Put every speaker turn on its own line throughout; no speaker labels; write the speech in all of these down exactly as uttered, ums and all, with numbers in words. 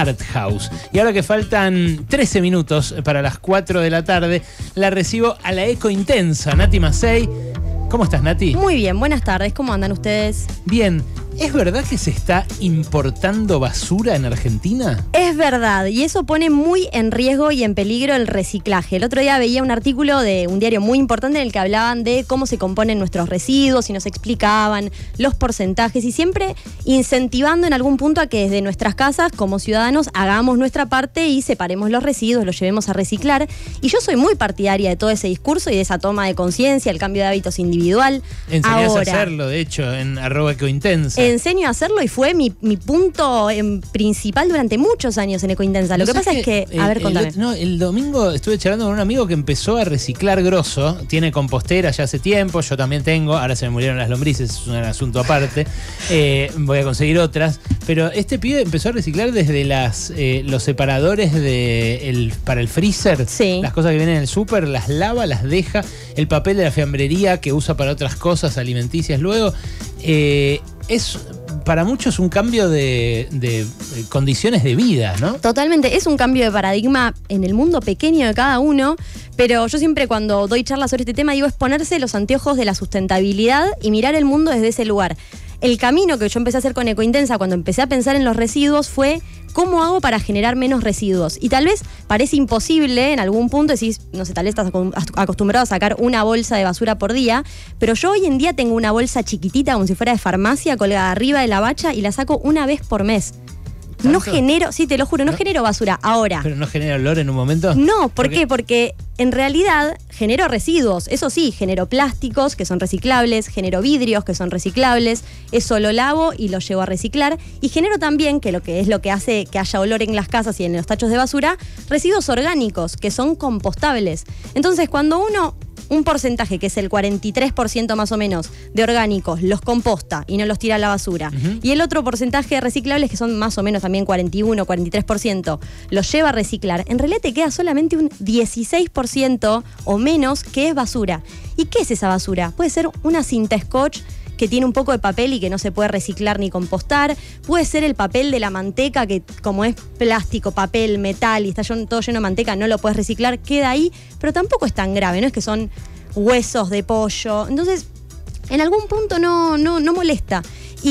Art House. Y ahora que faltan trece minutos para las cuatro de la tarde, la recibo a la Eco Intensa, Nati Macei. ¿Cómo estás, Nati?
Muy bien, buenas tardes. ¿Cómo andan ustedes?
Bien. ¿Es verdad que se está importando basura en Argentina?
Es verdad, y eso pone muy en riesgo y en peligro el reciclaje. El otro día veía un artículo de un diario muy importante en el que hablaban de cómo se componen nuestros residuos y nos explicaban los porcentajes y siempre incentivando en algún punto a que desde nuestras casas, como ciudadanos, hagamos nuestra parte y separemos los residuos, los llevemos a reciclar. Y yo soy muy partidaria de todo ese discurso y de esa toma de conciencia, el cambio de hábitos individual.
Enseñás
Ahora,
a hacerlo, de hecho, en arroba ecointensa.
Enseño a hacerlo y fue mi, mi punto en, principal durante muchos años en Ecointensa. Lo que pasa es que, a
el,
ver, contame.
El, no, el domingo estuve charlando con un amigo que empezó a reciclar grosso. Tiene compostera ya hace tiempo, yo también tengo. Ahora se me murieron las lombrices, es un asunto aparte. Eh, voy a conseguir otras. Pero este pibe empezó a reciclar desde las eh, los separadores de el, para el freezer.
Sí.
Las cosas que vienen en el súper, las lava, las deja. El papel de la fiambrería que usa para otras cosas alimenticias luego. Eh, es para muchos un cambio de, de, de condiciones de vida, ¿no?
Totalmente, es un cambio de paradigma en el mundo pequeño de cada uno, pero yo siempre cuando doy charlas sobre este tema digo es ponerse los anteojos de la sustentabilidad y mirar el mundo desde ese lugar. El camino que yo empecé a hacer con Ecointensa cuando empecé a pensar en los residuos fue ¿cómo hago para generar menos residuos? Y tal vez parece imposible en algún punto, decís, no sé, tal vez estás acostumbrado a sacar una bolsa de basura por día, pero yo hoy en día tengo una bolsa chiquitita como si fuera de farmacia colgada arriba de la bacha y la saco una vez por mes.
¿Tanto?
No genero, sí, te lo juro, no, no genero basura. Ahora.
¿Pero no genera olor en un momento?
No, ¿por, ¿Por qué? qué? Porque en realidad genero residuos. Eso sí, genero plásticos que son reciclables, genero vidrios que son reciclables, eso lo lavo y lo llevo a reciclar. Y genero también, que lo que es lo que hace que haya olor en las casas y en los tachos de basura, residuos orgánicos que son compostables. Entonces, cuando uno un porcentaje que es el cuarenta y tres por ciento más o menos de orgánicos los composta y no los tira a la basura, uh-huh. y el otro porcentaje de reciclables que son más o menos también cuarenta y uno, cuarenta y tres por ciento los lleva a reciclar, en realidad te queda solamente un dieciséis por ciento o menos que es basura. ¿Y qué es esa basura? Puede ser una cinta scotch que tiene un poco de papel y que no se puede reciclar ni compostar. Puede ser el papel de la manteca que como es plástico, papel, metal y está todo lleno de manteca, no lo puedes reciclar, queda ahí, pero tampoco es tan grave, no es que son huesos de pollo. Entonces, en algún punto no, no, no molesta.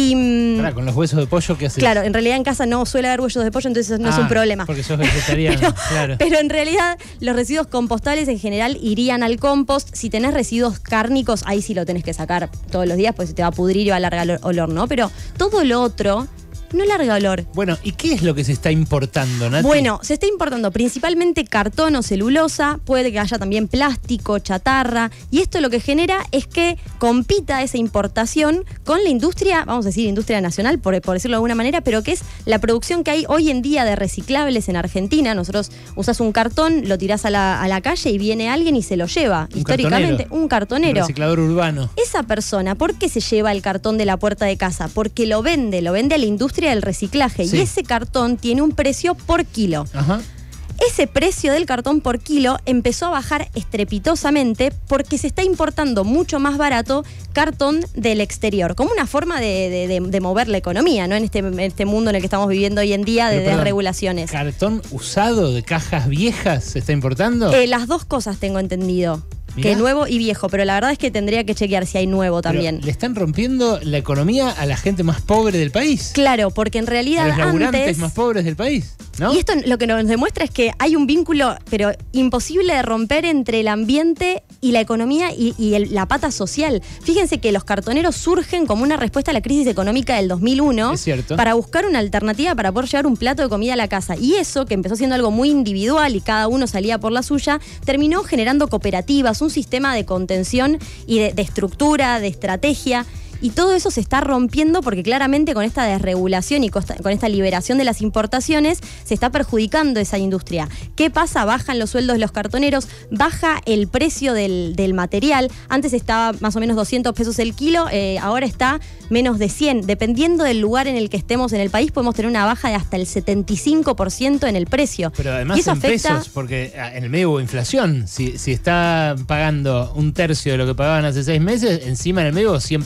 Y,
Pará, ¿con los huesos de pollo qué haces?
Claro, en realidad en casa no suele haber huesos de pollo, entonces no
ah,
es un problema.
Porque sos vegetariano,
pero,
claro.
Pero en realidad los residuos compostables en general irían al compost. Si tenés residuos cárnicos, ahí sí lo tenés que sacar todos los días, pues se te va a pudrir y va a largar olor, ¿no? Pero todo lo otro no larga olor.
Bueno, ¿y qué es lo que se está importando, Nati?
Bueno, se está importando principalmente cartón o celulosa, puede que haya también plástico, chatarra, y esto lo que genera es que compita esa importación con la industria, vamos a decir industria nacional, por, por decirlo de alguna manera, pero que es la producción que hay hoy en día de reciclables en Argentina. Nosotros usás un cartón, lo tirás a la, a la calle y viene alguien y se lo lleva.
Un
históricamente,
cartonero.
un cartonero.
Un reciclador urbano.
Esa persona, ¿por qué se lleva el cartón de la puerta de casa? Porque lo vende, lo vende a la industria del reciclaje, sí. Y ese cartón tiene un precio por kilo.
Ajá.
Ese precio del cartón por kilo empezó a bajar estrepitosamente porque se está importando mucho más barato cartón del exterior, como una forma de, de, de, de mover la economía, ¿no? En este, en este mundo en el que estamos viviendo hoy en día de
Pero,
desregulaciones.
¿Cartón usado de cajas viejas se está importando?
Eh, las dos cosas tengo entendido.
Mirá.
Que nuevo y viejo, pero la verdad es que tendría que chequear si hay nuevo también.
Pero le están rompiendo la economía a la gente más pobre del país.
Claro, porque en realidad
a los laburantes
antes,
más pobres del país, ¿no?
Y esto lo que nos demuestra es que hay un vínculo, pero imposible de romper entre el ambiente y la economía y, y el, la pata social. Fíjense que los cartoneros surgen como una respuesta a la crisis económica del dos mil uno.
Es cierto.
Para buscar una alternativa para poder llevar un plato de comida a la casa. Y eso, que empezó siendo algo muy individual y cada uno salía por la suya, terminó generando cooperativas, un sistema de contención y de, de estructura, de estrategia. Y todo eso se está rompiendo porque claramente con esta desregulación y con esta liberación de las importaciones se está perjudicando esa industria. ¿Qué pasa? Bajan los sueldos de los cartoneros, baja el precio del, del material. Antes estaba más o menos doscientos pesos el kilo, eh, ahora está menos de cien. Dependiendo del lugar en el que estemos en el país, podemos tener una baja de hasta el setenta y cinco por ciento en el precio.
Pero además
y eso
en
afecta...
pesos, porque en el medio hubo inflación. Si, si está pagando un tercio de lo que pagaban hace seis meses, encima en el medio cien por ciento de inflación.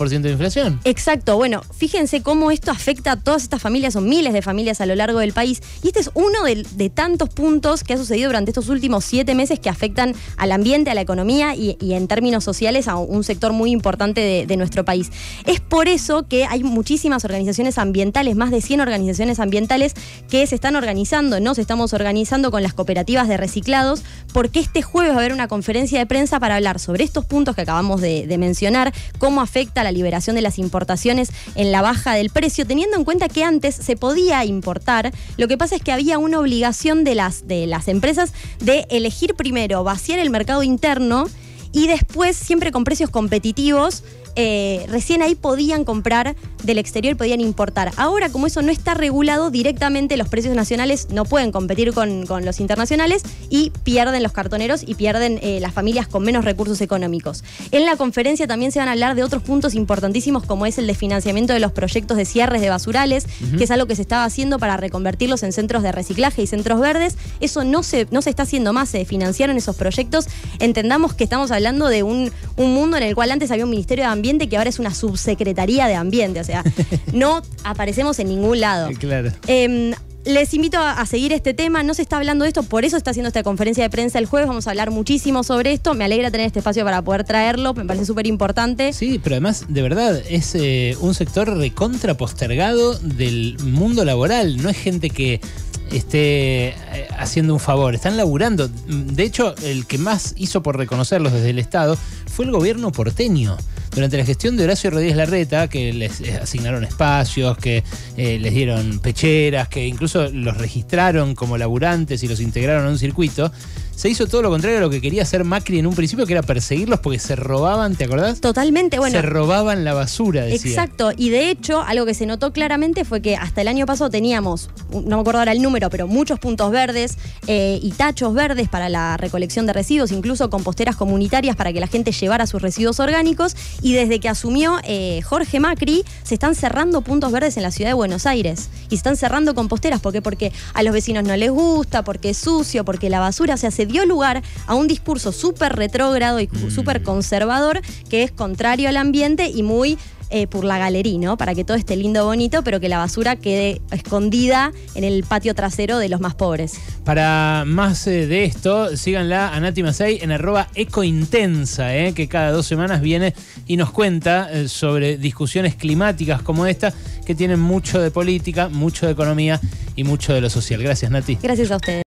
inflación.
Exacto, bueno, fíjense cómo esto afecta a todas estas familias, son miles de familias a lo largo del país, y este es uno de, de tantos puntos que ha sucedido durante estos últimos siete meses que afectan al ambiente, a la economía y, y en términos sociales a un sector muy importante de, de nuestro país. Es por eso que hay muchísimas organizaciones ambientales, más de cien organizaciones ambientales que se están organizando, nos estamos organizando con las cooperativas de reciclados, porque este jueves va a haber una conferencia de prensa para hablar sobre estos puntos que acabamos de, de mencionar, cómo afecta la liberación de las importaciones en la baja del precio, teniendo en cuenta que antes se podía importar, lo que pasa es que había una obligación de las, de las empresas de elegir primero vaciar el mercado interno y después, siempre con precios competitivos, eh, recién ahí podían comprar del exterior, podían importar. Ahora, como eso no está regulado, directamente los precios nacionales no pueden competir con, con los internacionales y pierden los cartoneros y pierden eh, las familias con menos recursos económicos. En la conferencia también se van a hablar de otros puntos importantísimos, como es el de financiamiento de los proyectos de cierres de basurales, uh-huh. que es algo que se estaba haciendo para reconvertirlos en centros de reciclaje y centros verdes. Eso no se, no se está haciendo más, se financiaron esos proyectos. Entendamos que estamos hablando de un, un mundo en el cual antes había un Ministerio de Ambiente que ahora es una subsecretaría de Ambiente, o sea, no aparecemos en ningún lado.
Claro.
Eh, Les invito a, a seguir este tema, no se está hablando de esto, por eso está haciendo esta conferencia de prensa el jueves, vamos a hablar muchísimo sobre esto, me alegra tener este espacio para poder traerlo, me parece súper importante.
Sí, pero además, de verdad, es eh, un sector recontra postergado del mundo laboral, no es gente que esté eh, haciendo un favor, están laburando. De hecho, el que más hizo por reconocerlos desde el Estado fue el gobierno porteño. Durante la gestión de Horacio Rodríguez Larreta, que les asignaron espacios, que eh, les dieron pecheras, que incluso los registraron como laburantes y los integraron a un circuito, se hizo todo lo contrario a lo que quería hacer Macri en un principio, que era perseguirlos porque se robaban, ¿te acordás?
Totalmente, bueno.
Se robaban la basura, decía.
Exacto, y de hecho, algo que se notó claramente fue que hasta el año pasado teníamos, no me acuerdo ahora el número, pero muchos puntos verdes eh, y tachos verdes para la recolección de residuos, incluso composteras comunitarias para que la gente llevara sus residuos orgánicos, y desde que asumió eh, Jorge Macri, se están cerrando puntos verdes en la ciudad de Buenos Aires, y se están cerrando composteras, ¿por qué? Porque a los vecinos no les gusta, porque es sucio, porque la basura, o sea, se dio lugar a un discurso súper retrógrado y mm. súper conservador, que es contrario al ambiente y muy eh, por la galería, ¿no? Para que todo esté lindo, bonito, pero que la basura quede escondida en el patio trasero de los más pobres.
Para más eh, de esto, síganla a Nati Masay en arroba ecointensa, eh, que cada dos semanas viene y nos cuenta eh, sobre discusiones climáticas como esta, que tienen mucho de política, mucho de economía y mucho de lo social. Gracias, Nati.
Gracias a ustedes.